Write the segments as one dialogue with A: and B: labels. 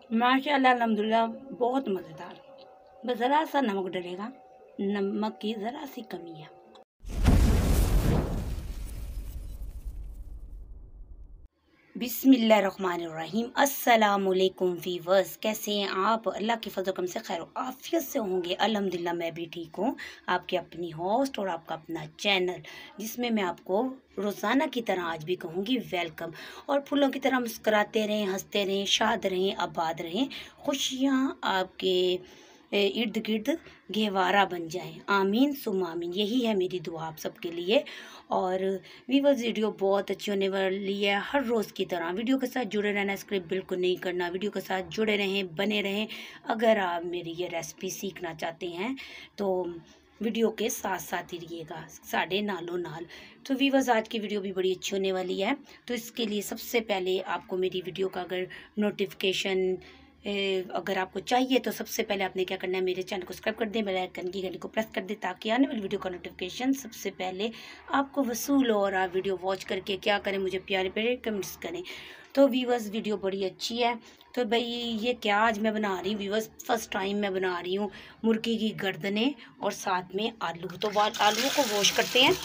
A: माशाअल्लाह अल्हम्दुलिल्लाह बहुत मज़ेदार। बस ज़रा सा नमक डलेगा, नमक की ज़रा सी कमी है। बिस्मिल्लाहिर्रहमानिर्रहीम। अस्सलामुअलैकुम वीवर्स, कैसे हैं आप? अल्लाह के फज़ल करम से खैर आफियत से होंगे। अल्हम्दुलिल्लाह मैं भी ठीक हूँ। आपकी अपनी होस्ट और आपका अपना चैनल, जिसमें मैं आपको रोज़ाना की तरह आज भी कहूँगी वेलकम। और फूलों की तरह मुस्कुराते रहें, हंसते रहें, शाद रहें, आबाद रहें, खुशियाँ आपके इर्द गिर्द घेवारा बन जाएं। आमीन सुम आमीन, यही है मेरी दुआ आप सबके लिए। और वीवर्स, वीडियो बहुत अच्छी होने वाली है। हर रोज़ की तरह वीडियो के साथ जुड़े रहना, स्क्रिप्ट बिल्कुल नहीं करना, वीडियो के साथ जुड़े रहें, बने रहें। अगर आप मेरी ये रेसिपी सीखना चाहते हैं तो वीडियो के साथ साथ ही रहिएगा, साढ़े नालों नाल। तो वीवर्स, आज की वीडियो भी बड़ी अच्छी होने वाली है। तो इसके लिए सबसे पहले आपको मेरी वीडियो का अगर नोटिफिकेशन अगर आपको चाहिए तो सबसे पहले आपने क्या करना है, मेरे चैनल को सब्सक्राइब कर दें, बेल आइकन की घंटी को प्रेस कर दें, ताकि आने वाली वीडियो का नोटिफिकेशन सबसे पहले आपको वसूल हो। और आप वीडियो वॉच करके क्या करें, मुझे प्यारे प्यारे कमेंट्स करें। तो व्यूवर्स, वीडियो बड़ी अच्छी है। तो भाई ये क्या आज मैं बना रही हूँ व्यूवर्स, फर्स्ट टाइम मैं बना रही हूँ मुर्गी की गर्दनें और साथ में आलू। तो आलूओं को वॉश करते हैं।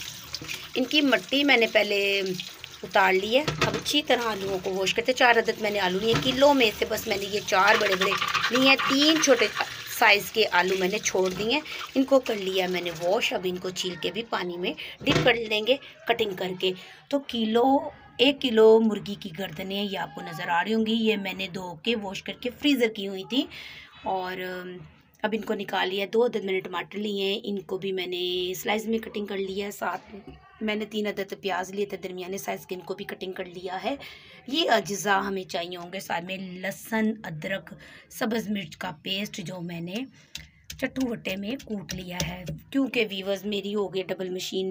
A: इनकी मट्टी मैंने पहले उतार ली है। अब अच्छी तरह आलूओं को वॉश करते। 4 अदद मैंने आलू लिए, किलो में से बस मैंने ये 4 बड़े बड़े लिए हैं, 3 छोटे साइज़ के आलू मैंने छोड़ दिए हैं। इनको कर लिया मैंने वॉश। अब इनको छील के भी पानी में डिप कर लेंगे कटिंग करके। तो 1 किलो मुर्गी की गर्दनें ये आपको नज़र आ रही होंगी। ये मैंने धो के वॉश करके फ्रीज़र की हुई थी। और अब इनको निकाल लिया। 2 अदद मैंने टमाटर लिए हैं, इनको भी मैंने स्लाइस में कटिंग कर लिया है। साथ मैंने 3 अदद प्याज लिए थे दरमियाने साइज़ के, इनको भी कटिंग कर लिया है। ये अज्जा हमें चाहिए होंगे। साथ में लहसुन, अदरक, सब्ज़ मिर्च का पेस्ट जो मैंने चट्टू वट्टे में कूट लिया है। क्योंकि वीवर्स मेरी हो गई डबल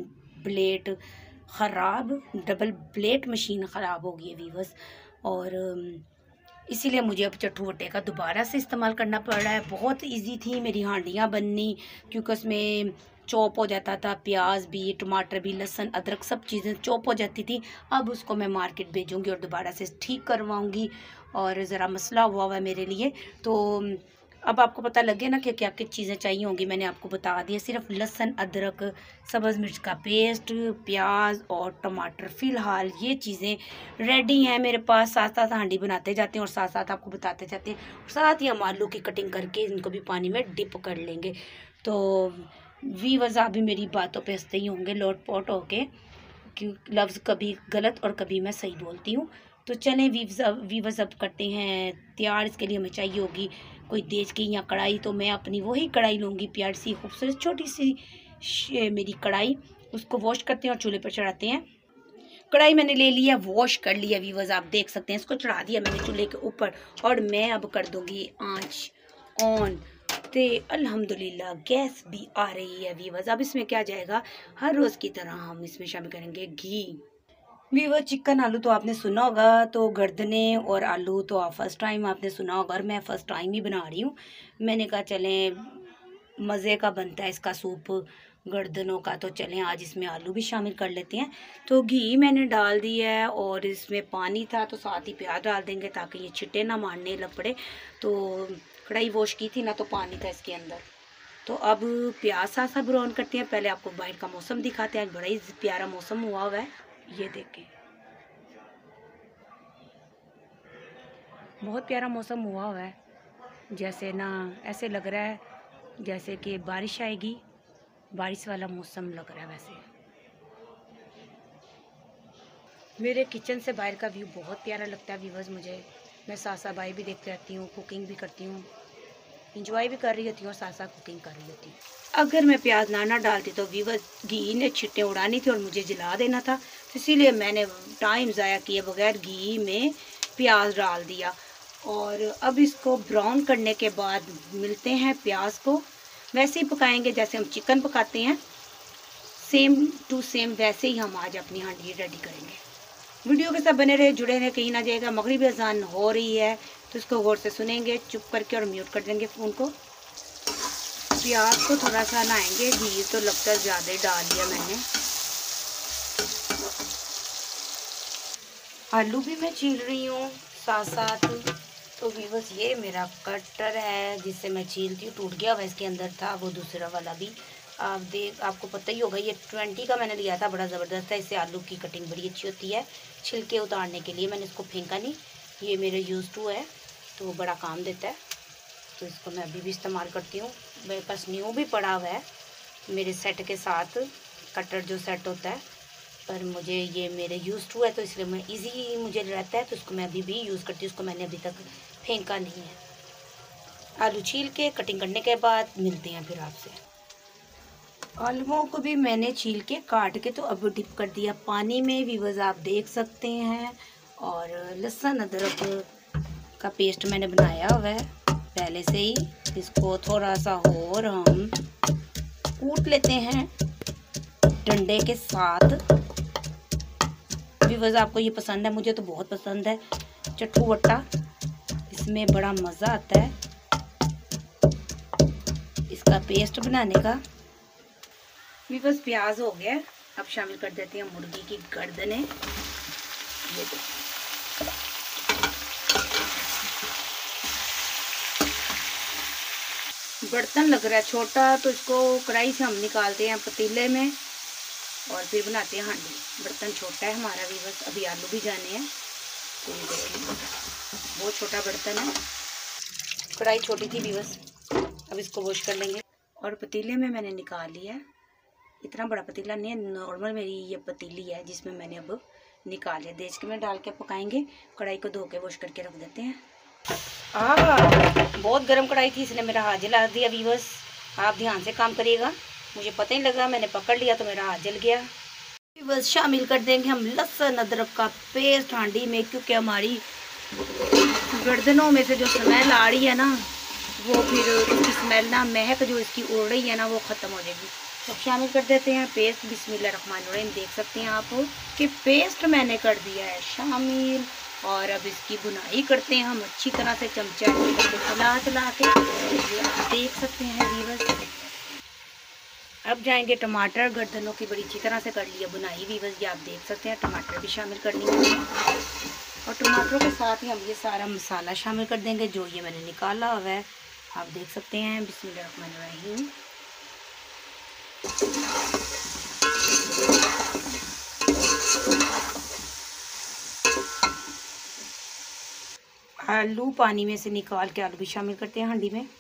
A: ब्लेड मशीन ख़राब हो गई है वीवर्स। और इसीलिए मुझे अब चट्टू वट्टे का दोबारा से इस्तेमाल करना पड़ रहा है। बहुत इजी थी मेरी हांडियाँ बननी, क्योंकि उसमें चॉप हो जाता था, प्याज भी, टमाटर भी, लहसुन, अदरक, सब चीज़ें चॉप हो जाती थी। अब उसको मैं मार्केट भेजूँगी और दोबारा से ठीक करवाऊँगी। और ज़रा मसला हुआ है मेरे लिए। तो अब आपको पता लगे ना कि क्या क्या चीज़ें चाहिए होंगी। मैंने आपको बता दिया, सिर्फ लहसुन, अदरक, सब्ज़ मिर्च का पेस्ट, प्याज और टमाटर। फ़िलहाल ये चीज़ें रेडी हैं मेरे पास। साथ साथ हांडी बनाते जाते हैं और साथ साथ आपको बताते जाते हैं। साथ ही हम आलू की कटिंग करके इनको भी पानी में डिप कर लेंगे। तो वीवर्स, आप भी मेरी बातों पे हंसते ही होंगे लोट पोट होके, क्यों लफ्ज़ कभी गलत और कभी मैं सही बोलती हूँ। तो चलें वीवर्स, अब करते हैं तैयार। इसके लिए हमें चाहिए होगी कोई देचकी या कढ़ाई। तो मैं अपनी वही कढ़ाई लूँगी, प्यारी सी खूबसूरत छोटी सी मेरी कढ़ाई। उसको वॉश करते हैं और चूल्हे पर चढ़ाते हैं। कढ़ाई मैंने ले लिया, वॉश कर लिया वीवर्स, आप देख सकते हैं। इसको चढ़ा दिया मैंने चूल्हे के ऊपर और मैं अब कर दूँगी आँच ऑन। ते अल्हम्दुलिल्लाह गैस भी आ रही है वीवर्स। अब इसमें क्या जाएगा, हर रोज़ की तरह हम इसमें शामिल करेंगे घी। वीवर, चिकन आलू तो आपने सुना होगा, तो गर्दने और आलू तो आप फर्स्ट टाइम आपने सुना होगा, और मैं फ़र्स्ट टाइम ही बना रही हूँ। मैंने कहा चलें मज़े का बनता है इसका सूप गर्दनों का, तो चलें आज इसमें आलू भी शामिल कर लेते हैं। तो घी मैंने डाल दिया है और इसमें पानी था, तो साथ ही प्याज डाल देंगे ताकि ये छिट्टे ना मारने लग पड़े। तो कढ़ाई वॉश की थी ना, तो पानी था इसके अंदर। तो अब प्याज सा सा ब्राउन करते हैं। पहले आपको बाहर का मौसम दिखाते हैं। आज बड़ा ही प्यारा मौसम हुआ हुआ है, ये देखें, बहुत प्यारा मौसम हुआ हुआ है। जैसे ना ऐसे लग रहा है जैसे कि बारिश आएगी, बारिश वाला मौसम लग रहा है। वैसे मेरे किचन से बाहर का व्यू बहुत प्यारा लगता है व्यूवर्स मुझे। मैं साथ साथ बाहर भी देखती रहती हूँ, कुकिंग भी करती हूँ, इंजॉय भी कर रही होती हूँ और साथ साथ कुकिंग कर रही होती हूँ। अगर मैं प्याज ना डालती तो व्यूवर्स घी ने छिट्टे उड़ानी थी और मुझे जला देना था। तो इसीलिए मैंने टाइम ज़ाया किए बगैर घी में प्याज डाल दिया। और अब इसको ब्राउन करने के बाद मिलते हैं प्याज को। वैसे ही पकाएंगे जैसे हम चिकन पकाते हैं, सेम टू सेम वैसे ही हम आज अपनी हांडी रेडी करेंगे। वीडियो के साथ बने रहे, जुड़े रहे, कहीं ना जाएगा। मगरिबी अजान हो रही है तो इसको गौर से सुनेंगे चुप करके और म्यूट कर देंगे फ़ोन को। प्याज को थोड़ा सा नहाएंगे, घी तो लगता है ज़्यादा ही डाल दिया मैंने। आलू भी मैं छील रही हूँ साथ साथ। तो व्यूअर्स ये मेरा कटर है जिससे मैं छीलती हूँ, टूट गया हुआ इसके अंदर था वो दूसरा वाला भी। आपको पता ही होगा, ये 20 का मैंने लिया था, बड़ा ज़बरदस्त है। इससे आलू की कटिंग बड़ी अच्छी होती है छिलके उतारने के लिए। मैंने इसको फेंका नहीं, ये मेरे यूज़ टू है तो बड़ा काम देता है, तो इसको मैं अभी भी इस्तेमाल करती हूँ। मेरे पास न्यू भी पड़ा हुआ है मेरे सेट के साथ, कटर जो सेट होता है, पर मुझे ये मेरे यूज़ टू है तो इसलिए मैं इजी मुझे रहता है, तो इसको मैं अभी भी यूज़ करती हूँ। उसको मैंने अभी तक फेंका नहीं है। आलू छील के कटिंग करने के बाद मिलते हैं फिर आपसे। आलूओं को भी मैंने छील के काट के तो अब डिप कर दिया पानी में, व्यूअर्स आप देख सकते हैं। और लहसुन अदरक का पेस्ट मैंने बनाया हुआ है पहले से ही। इसको थोड़ा सा और हम कूट लेते हैं डंडे के साथ। व्यूअर्स आपको ये पसंद है, मुझे तो बहुत पसंद है चट्टू वट्टा, इसमें बड़ा मज़ा आता है इसका पेस्ट बनाने का। व्यूअर्स प्याज हो गया, अब शामिल कर देते हैं मुर्गी की गर्दनें। ये बर्तन लग रहा है छोटा, तो इसको कढ़ाई से हम निकालते हैं पतीले में और फिर बनाते हैं हांडी। बर्तन छोटा है हमारा व्यूअर्स, अभी आलू भी जाने हैं, तो ये देखिए बहुत छोटा बर्तन है, कढ़ाई छोटी थी व्यूअर्स। अब इसको वॉश कर लेंगे। और पतीले में मैंने निकाल लिया है, इतना बड़ा पतीला नहीं है, नॉर्मल मेरी ये पतीली है जिसमें मैंने अब निकाल लिया। देच के में डाल के पकाएंगे, कढ़ाई को धो के वॉश करके रख देते हैं। बहुत गर्म कढ़ाई थी, इसने मेरा हाथ जला दिया व्यूअर्स। आप ध्यान से काम करिएगा, मुझे पता ही लगा, मैंने पकड़ लिया तो मेरा हाथ जल गया। व्यूअर्स शामिल कर देंगे हम लहसुन अदरक का पेस्ट हांडी में, क्योंकि हमारी गर्दनों में से जो स्मेल आ रही है ना, वो फिर उसकी स्मेल ना, महक जो इसकी उड़ रही है ना, वो ख़त्म हो जाएगी। तो शामिल कर देते हैं पेस्ट। बिस्मिल्लाहिर्रहमानिर्रहीम। देख सकते हैं आप कि पेस्ट मैंने कर दिया है शामिल। और अब इसकी बुनाई करते हैं हम अच्छी तरह से, चमचा करके चला चला के। ये आप देख सकते हैं व्यूअर्स। अब जाएंगे टमाटर, गर्दनों की बड़ी अच्छी तरह से कर लिया बुनाई व्यूअर्स, ये आप देख सकते हैं। टमाटर भी शामिल कर लिए और टमाटरों के साथ ही हम ये सारा मसाला शामिल कर देंगे जो ये मैंने निकाला हुआ है, आप देख सकते हैं। बिस्मिल्लाहिर्रहमानिर्रहीम। आलू पानी में से निकाल के आलू भी शामिल करते हैं हांडी में।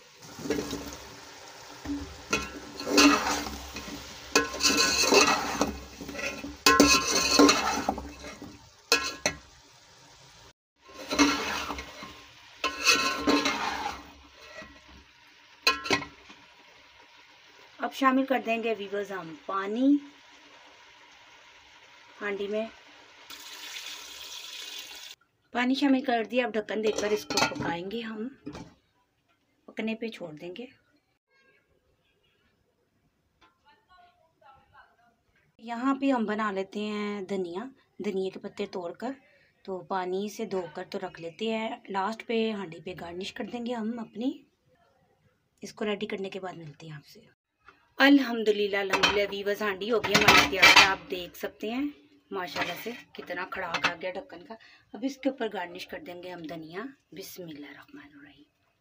A: अब शामिल कर देंगे व्यूअर्स हम पानी हांडी में। पानी शामिल कर दिया, अब ढक्कन देकर इसको पकाएंगे हम, पकने पे छोड़ देंगे। यहाँ पे हम बना लेते हैं धनिया के पत्ते तोड़कर, तो पानी से धोकर तो रख लेते हैं। लास्ट पे हांडी पे गार्निश कर देंगे हम अपनी। इसको रेडी करने के बाद मिलते हैं आपसे। अल्हम्दुलिल्लाह व्यूअर्स, हांडी हो गई हमारी तैयार, आप देख सकते हैं माशाल्लाह से कितना खड़ाक आ गया ढक्कन का। अब इसके ऊपर गार्निश कर देंगे हम धनिया। बिस्मिल्लाहिर्रहमानिर्रहीम।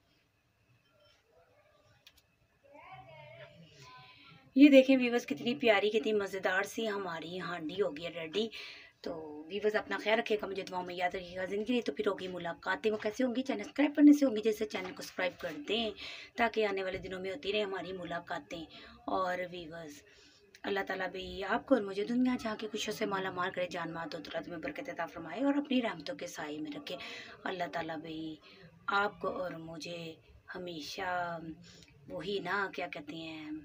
A: ये देखें व्यूअर्स, कितनी प्यारी कितनी मज़ेदार सी हमारी हांडी हो गई रेडी। तो व्यूअर्स अपना ख्याल रखिएगा, मुझे दुआ में याद रखिएगा। ज़िंदगी तो फिर होगी मुलाकातें, वो कैसे होंगी? चैनल सब्सक्राइब करने से होंगी। जैसे चैनल को सब्सक्राइब कर दें ताकि आने वाले दिनों में होती रहे हमारी मुलाकातें। और व्यूअर्स अल्लाह ताला भी आपको और मुझे दुनिया जहाँ की खुशियों से माला माल करे, जान माल दौलत में बरकत अता फरमाए और अपनी रहमतों के साए में रखे। अल्लाह ताला भी आपको और मुझे हमेशा वही ना क्या कहते हैं,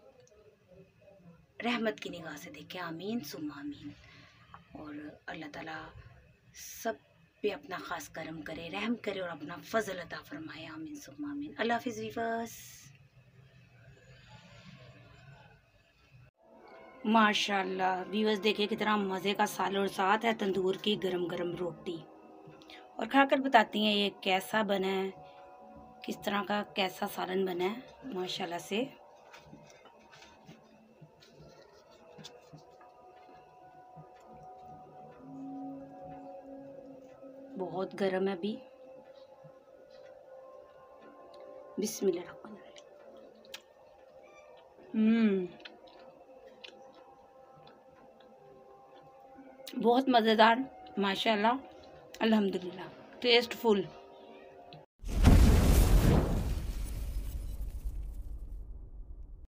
A: रहमत की निगाह से देखें। आमीन सुम्मा आमीन। और अल्लाह ताला सब पे अपना ख़ास करम करे, रहम करे और अपना फजल अता फरमाए। आमीन सुम्मा आमीन। अल्लाह हाफिज़ व्यूअर्स। माशाल्लाह व्यूअर्स देखिए कितना मज़े का सालन और साथ है तंदूर की गरम गरम रोटी। और खाकर बताती हैं ये कैसा बना है, किस तरह का कैसा सालन बना है माशाल्लाह से। बहुत गर्म है अभी। बिस्मिल्लाह। बहुत मज़ेदार, माशाल्लाह, अल्हम्दुलिल्लाह, टेस्टफुल।